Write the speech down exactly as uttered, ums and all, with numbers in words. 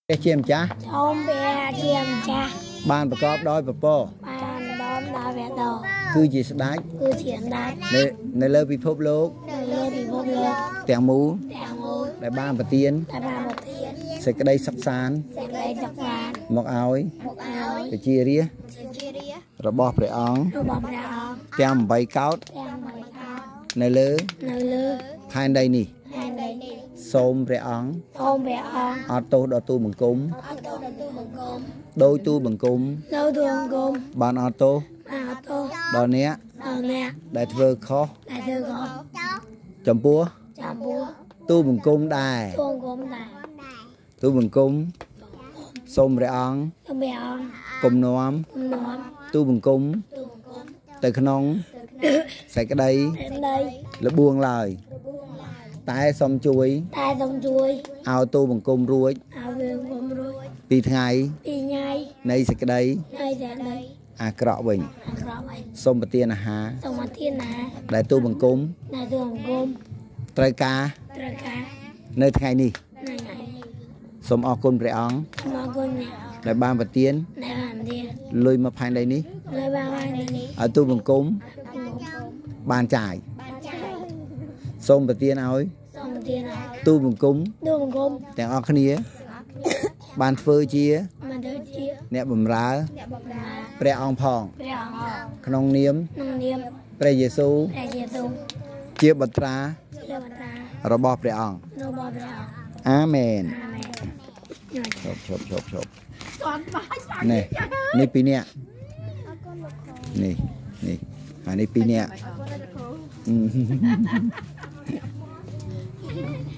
chiêm cha ông bé chiêm cha banประกอบដោយពពក ban đón đã về đồ គឺជាស្ដេច cứ chuyện đạt នៅនៅលើពិភពលោក lên bị vô lực ទាំងមូល đèo ngồi ដែលបានប្រទាន tại bà một tiền សេចក្តីសុខសាន្ត sẽ lấy chọc vàng មកឲ្យ một áo ប្រជារាស្ត្ររបស់ព្រះអង្គ nó bọc ra áo ទាំងបីកោត đèo mười áo នៅលើ nơi lư ផែនដីនេះ hai đây សូមព្រះអង្គ ôm bé áo អត់ទោសដល់ទូបង្គំ ở tô là tô hồng côm ដោយទូបង្គំ đâu thường côm បានអត់ទោស mà tô ដល់អ្នក ở nè ដែលធ្វើខុស lại thư có ចំពោះ chạm búa ទូបង្គំដែរ thôn côm này ទូបង្គំសូមព្រះអង្គ cho bé áo គុំនាំ nón ទូបង្គំ tô côm ទៅក្នុងសេចក្តី đến đây លបួងឡើយតែសូមជួយ tai tông chuối ឲ្យទូបង្គំរួច áo đường côm rồi ពីថ្ងៃ đi nhai នៃសេចក្តី nơi sẽ đây អាក្រក់វិញ ăn rõ vậy សូមប្រទានអាហារ xong mà thiên nà ដែលទូបង្គំ này thường côm ត្រូវការ trời cá នៅថ្ងៃនេះ này này សូមអរគុណព្រះអង្គ mà con nhà ដែលបានប្រទាន này làm thiên លុយមកផែនដីនេះ nơi ba anh này ឲ្យទូបង្គំបានចាយសូមប្រទានឲ្យ xong mà thiên này ទូបង្គំ đưa một côm ទាំងអស់គ្នា បានធ្វើជា mà đứa chia អ្នកបម្រើ mà ព្រះអង្គផង bé áo ក្នុងនាម nông niêm ព្រះយេស៊ូវ đại diệt tung ជាបុត្រា đưa mặt ra របស់ព្រះអង្គ nô bò bé áo អាមែន à mẹ ឈប់ឈប់ឈប់ឈប់នេះនេះពីរនាក់នេះនេះអានេះពីរនាក់